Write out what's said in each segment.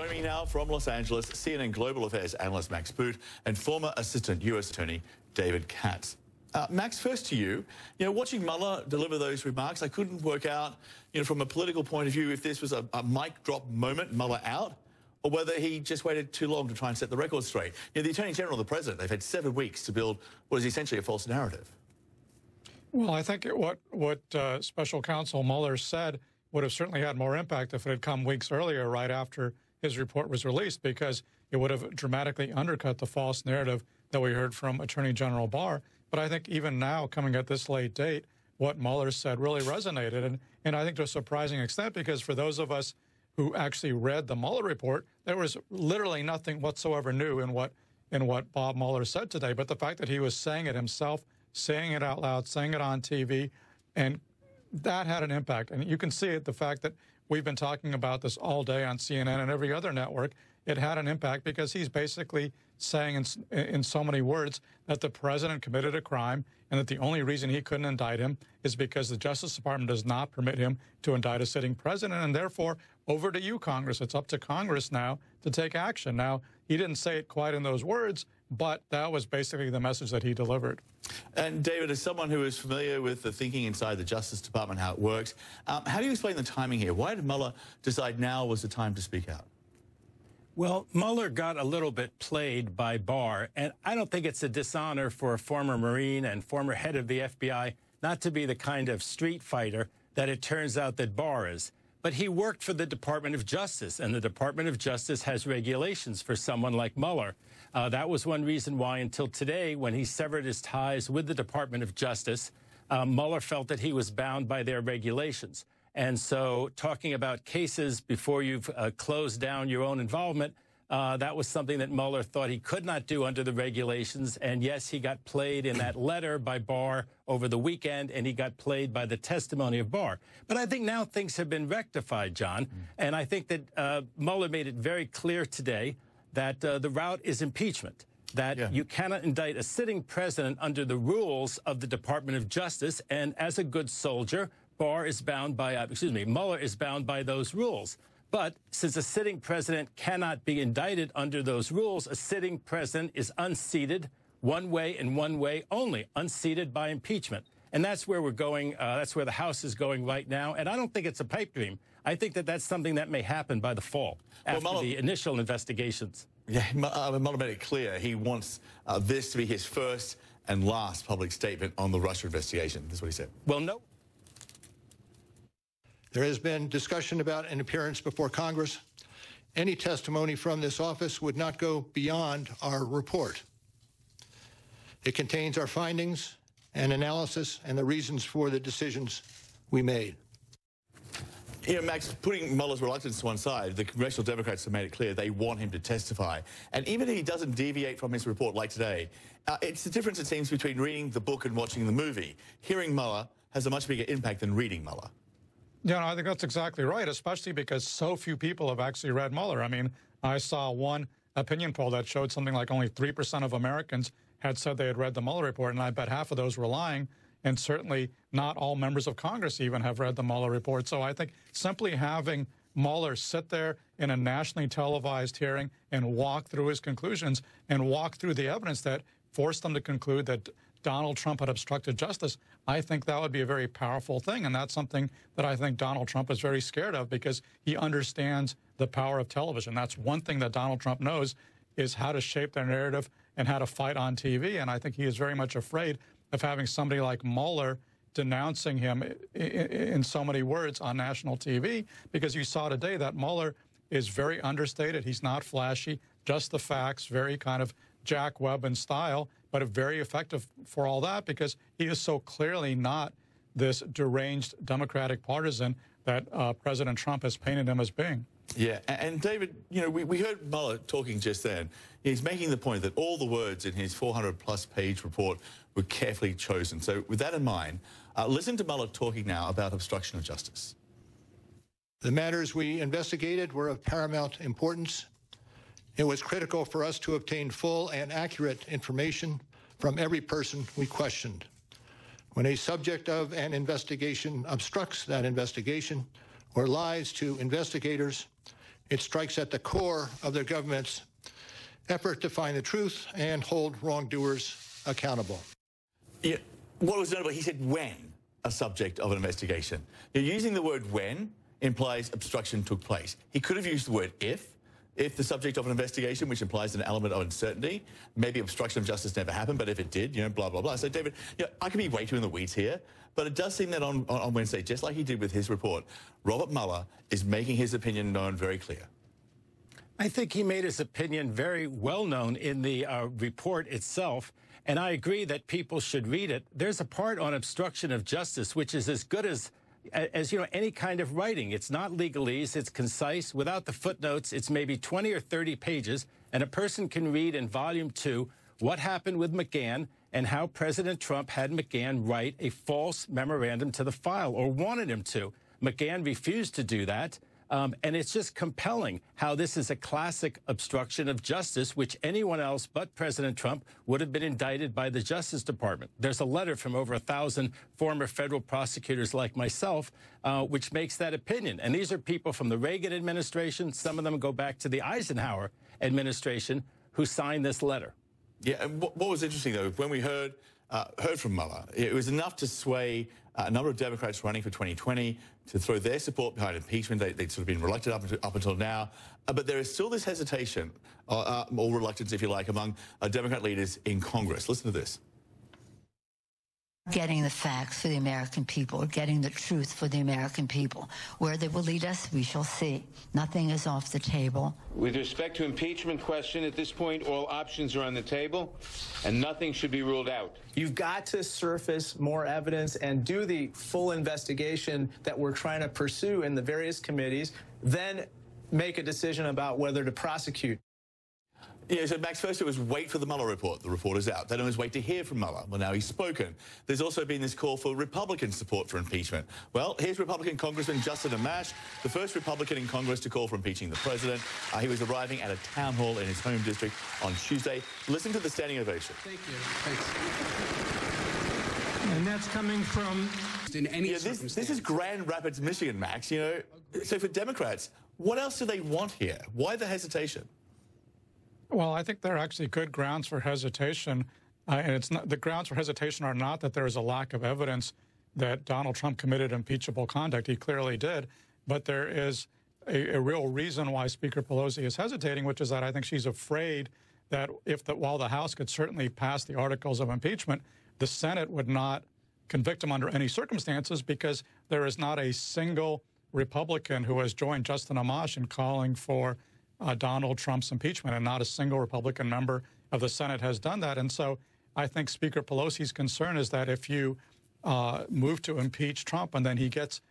Joining me now from Los Angeles, CNN Global Affairs analyst Max Boot and former Assistant U.S. Attorney David Katz. Max, first to you. Watching Mueller deliver those remarks, I couldn't work out, from a political point of view, if this was a mic drop moment, Mueller out, or whether he just waited too long to try and set the record straight. The Attorney General and the President, they've had 7 weeks to build what is essentially a false narrative. Well, I think what Special Counsel Mueller said would have certainly had more impact if it had come weeks earlier, right after his report was released, because it would have dramatically undercut the false narrative that we heard from Attorney General Barr. But I think even now, coming at this late date, what Mueller said really resonated, and I think to a surprising extent, because for those of us who actually read the Mueller report, there was literally nothing whatsoever new in what Bob Mueller said today. But the fact that he was saying it himself, saying it out loud, saying it on TV, and that had an impact. And you can see it, the fact that we've been talking about this all day on CNN and every other network. It had an impact because he's basically saying in so many words that the president committed a crime and that the only reason he couldn't indict him is because the Justice Department does not permit him to indict a sitting president. And therefore, over to you, Congress. It's up to Congress now to take action. Now, he didn't say it quite in those words, but that was basically the message that he delivered. And David, as someone who is familiar with the thinking inside the Justice Department, how it works, how do you explain the timing here? Why did Mueller decide now was the time to speak out? Well, Mueller got a little bit played by Barr, and I don't think it's a dishonor for a former Marine and former head of the FBI not to be the kind of street fighter that it turns out that Barr is. But he worked for the Department of Justice, and the Department of Justice has regulations for someone like Mueller. That was one reason why, until today, when he severed his ties with the Department of Justice, Mueller felt that he was bound by their regulations. And so talking about cases before you've closed down your own involvement, that was something that Mueller thought he could not do under the regulations. And yes, he got played in that letter by Barr over the weekend, and he got played by the testimony of Barr. But I think now things have been rectified, John. And I think that Mueller made it very clear today that the route is impeachment, that you cannot indict a sitting president under the rules of the Department of Justice. And as a good soldier, Mueller is bound by those rules. But since a sitting president cannot be indicted under those rules, a sitting president is unseated one way and one way only, unseated by impeachment. And that's where we're going. That's where the House is going right now. And I don't think it's a pipe dream. I think that that's something that may happen by the fall after the initial investigations. Yeah, Mueller made it clear he wants this to be his first and last public statement on the Russia investigation. That's what he said. Well, no. There has been discussion about an appearance before Congress. Any testimony from this office would not go beyond our report. It contains our findings and analysis and the reasons for the decisions we made. Max, putting Mueller's reluctance to one side, the congressional Democrats have made it clear they want him to testify. And even if he doesn't deviate from his report like today, it's the difference, it seems, between reading the book and watching the movie. Hearing Mueller has a much bigger impact than reading Mueller. Yeah, no, I think that's exactly right, especially because so few people have actually read Mueller. I mean, I saw one opinion poll that showed something like only 3% of Americans had said they had read the Mueller report, and I bet half of those were lying, and certainly not all members of Congress even have read the Mueller report. So I think simply having Mueller sit there in a nationally televised hearing and walk through his conclusions and walk through the evidence that forced them to conclude that Donald Trump had obstructed justice, I think that would be a very powerful thing. And that's something that I think Donald Trump is very scared of because he understands the power of television. That's one thing that Donald Trump knows is how to shape their narrative and how to fight on TV. And I think he is very much afraid of having somebody like Mueller denouncing him in so many words on national TV, because you saw today that Mueller is very understated. He's not flashy, just the facts, very kind of Jack Webb in style, but very effective for all that because he is so clearly not this deranged Democratic partisan that President Trump has painted him as being. Yeah, and David, we heard Mueller talking just then. He's making the point that all the words in his 400-plus page report were carefully chosen. So with that in mind, listen to Mueller talking now about obstruction of justice. The matters we investigated were of paramount importance. It was critical for us to obtain full and accurate information from every person we questioned. When a subject of an investigation obstructs that investigation or lies to investigators, It strikes at the core of their government's effort to find the truth and hold wrongdoers accountable. Yeah, what was notable, he said when a subject of an investigation. You're using the word when implies obstruction took place. He could have used the word if the subject of an investigation, which implies an element of uncertainty. Maybe obstruction of justice never happened, but if it did, blah, blah, blah. So, David, I could be way too in the weeds here, but it does seem that on Wednesday, just like he did with his report, Robert Mueller is making his opinion known very clear. I think he made his opinion very well known in the report itself, and I agree that people should read it. There's a part on obstruction of justice which is as good as any kind of writing. It's not legalese, it's concise. Without the footnotes, it's maybe 20 or 30 pages, and a person can read in Volume 2 what happened with McGahn and how President Trump had McGahn write a false memorandum to the file, or wanted him to. McGahn refused to do that. And it's just compelling how this is a classic obstruction of justice, which anyone else but President Trump would have been indicted by the Justice Department. There's a letter from over 1,000 former federal prosecutors like myself, which makes that opinion. And these are people from the Reagan administration. Some of them go back to the Eisenhower administration who signed this letter. Yeah, and what was interesting, though, when we heard from Mueller, it was enough to sway a number of Democrats running for 2020 to throw their support behind impeachment. They'd sort of been reluctant up until now. But there is still this hesitation, or reluctance, if you like, among Democrat leaders in Congress. Listen to this. Getting the facts for the American people, getting the truth for the American people. Where they will lead us, we shall see. Nothing is off the table. With respect to impeachment question, at this point, all options are on the table, and nothing should be ruled out. You've got to surface more evidence and do the full investigation that we're trying to pursue in the various committees, then make a decision about whether to prosecute. Yeah, so Max, first it was wait for the Mueller report. The report is out. Then it was wait to hear from Mueller. Well, now he's spoken. There's also been this call for Republican support for impeachment. Well, here's Republican Congressman Justin Amash, the first Republican in Congress to call for impeaching the president. He was arriving at a town hall in his home district on Tuesday. Listen to the standing ovation. Thank you. Thanks. And that's coming from in any circumstance. This is Grand Rapids, Michigan, Max. So for Democrats, what else do they want here? Why the hesitation? Well, I think there are actually good grounds for hesitation, and it's not, the grounds for hesitation are not that there is a lack of evidence that Donald Trump committed impeachable conduct. He clearly did, but there is a real reason why Speaker Pelosi is hesitating, which is that I think she's afraid that while the House could certainly pass the articles of impeachment, the Senate would not convict him under any circumstances, because there is not a single Republican who has joined Justin Amash in calling for Donald Trump's impeachment, and not a single Republican member of the Senate has done that. And so I think Speaker Pelosi's concern is that if you move to impeach Trump and then he gets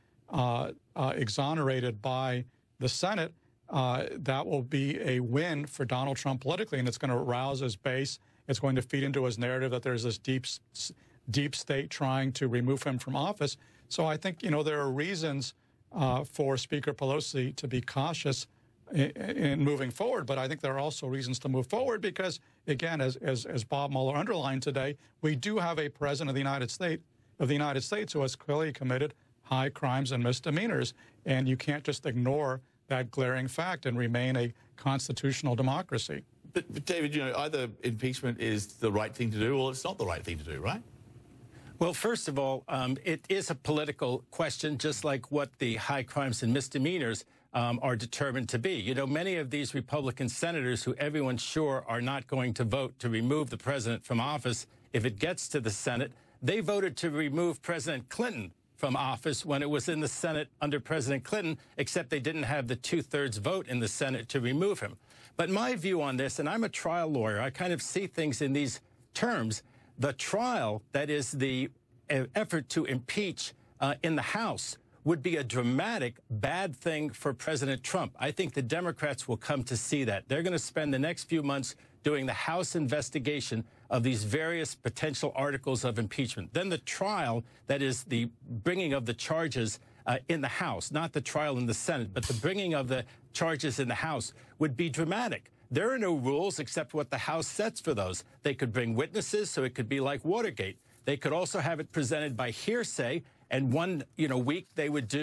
exonerated by the Senate, that will be a win for Donald Trump politically, and it's going to rouse his base. It's going to feed into his narrative that there's this deep state trying to remove him from office. So I think, there are reasons for Speaker Pelosi to be cautious in moving forward, but I think there are also reasons to move forward because, again, as Bob Mueller underlined today, we do have a president of the United States who has clearly committed high crimes and misdemeanors, and you can't just ignore that glaring fact and remain a constitutional democracy. But David, either impeachment is the right thing to do or it's not the right thing to do, right? Well, first of all, it is a political question, just like what the high crimes and misdemeanors are determined to be. Many of these Republican senators who everyone's sure are not going to vote to remove the president from office, if it gets to the Senate, they voted to remove President Clinton from office when it was in the Senate under President Clinton, except they didn't have the 2/3 vote in the Senate to remove him. But my view on this, and I'm a trial lawyer, I kind of see things in these terms. The trial, that is the effort to impeach in the House, would be a dramatic bad thing for President Trump. I think the Democrats will come to see that. They're going to spend the next few months doing the House investigation of these various potential articles of impeachment. Then the trial, that is the bringing of the charges in the House, not the trial in the Senate, but the bringing of the charges in the House would be dramatic. There are no rules except what the House sets for those. They could bring witnesses, so it could be like Watergate. They could also have it presented by hearsay, and one week they would do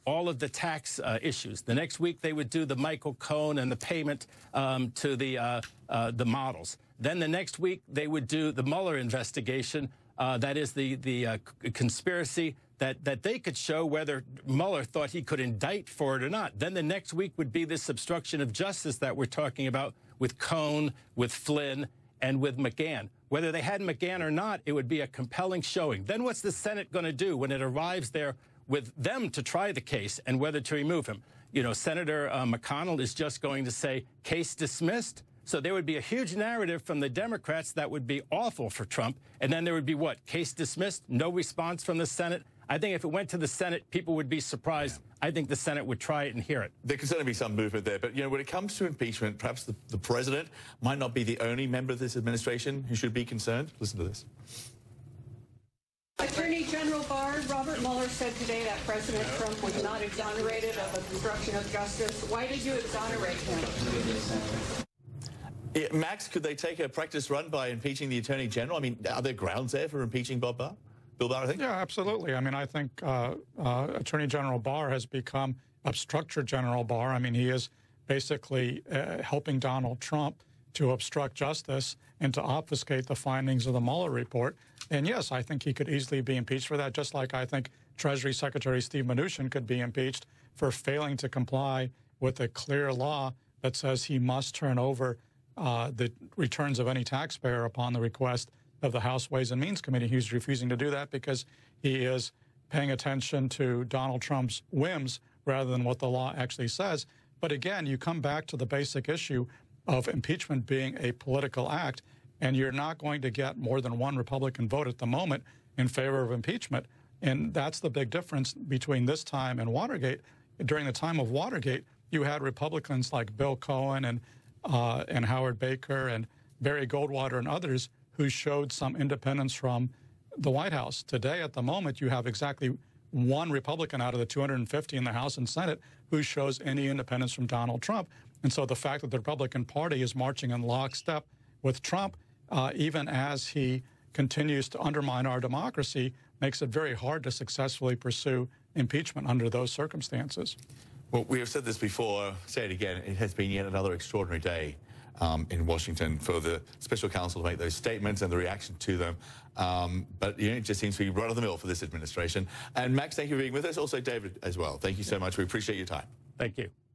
all of the tax issues. The next week, they would do the Michael Cohen and the payment to the models. Then the next week, they would do the Mueller investigation. That is the conspiracy that they could show whether Mueller thought he could indict for it or not. Then the next week would be this obstruction of justice that we're talking about with Cohen, with Flynn, and with McGahn. Whether they had McGahn or not, it would be a compelling showing. Then what's the Senate going to do when it arrives there with them to try the case and whether to remove him? You know, Senator McConnell is just going to say, case dismissed. So there would be a huge narrative from the Democrats that would be awful for Trump. And then there would be what? Case dismissed, no response from the Senate. I think if it went to the Senate, people would be surprised. I think the Senate would try it and hear it. There could certainly be some movement there. But, you know, when it comes to impeachment, perhaps the president might not be the only member of this administration who should be concerned. Listen to this. Attorney General Barr, Robert Mueller said today that President Trump was not exonerated of obstruction of justice. Why did you exonerate him? Yeah, Max, could they take a practice run by impeaching the Attorney General? I mean, are there grounds there for impeaching Bill Barr, I think? Yeah, absolutely. I mean, I think Attorney General Barr has become Obstructor General Barr. I mean, he is basically helping Donald Trump to obstruct justice and to obfuscate the findings of the Mueller report. And yes, I think he could easily be impeached for that, just like I think Treasury Secretary Steve Mnuchin could be impeached for failing to comply with a clear law that says he must turn over the returns of any taxpayer upon the request of the House Ways and Means Committee. He's refusing to do that because he is paying attention to Donald Trump's whims rather than what the law actually says. But again, you come back to the basic issue of impeachment being a political act, and you're not going to get more than one Republican vote at the moment in favor of impeachment. And that's the big difference between this time and Watergate. During the time of Watergate, you had Republicans like Bill Cohen and Howard Baker and Barry Goldwater and others who showed some independence from the White House. Today, at the moment, you have exactly one Republican out of the 250 in the House and Senate who shows any independence from Donald Trump. And so the fact that the Republican Party is marching in lockstep with Trump, even as he continues to undermine our democracy, makes it very hard to successfully pursue impeachment under those circumstances. Well, we have said this before, say it again, it has been yet another extraordinary day in Washington for the special counsel to make those statements and the reaction to them. But you know, it just seems to be run of the mill for this administration. And Max, thank you for being with us. Also, David as well. Thank you so much. We appreciate your time. Thank you.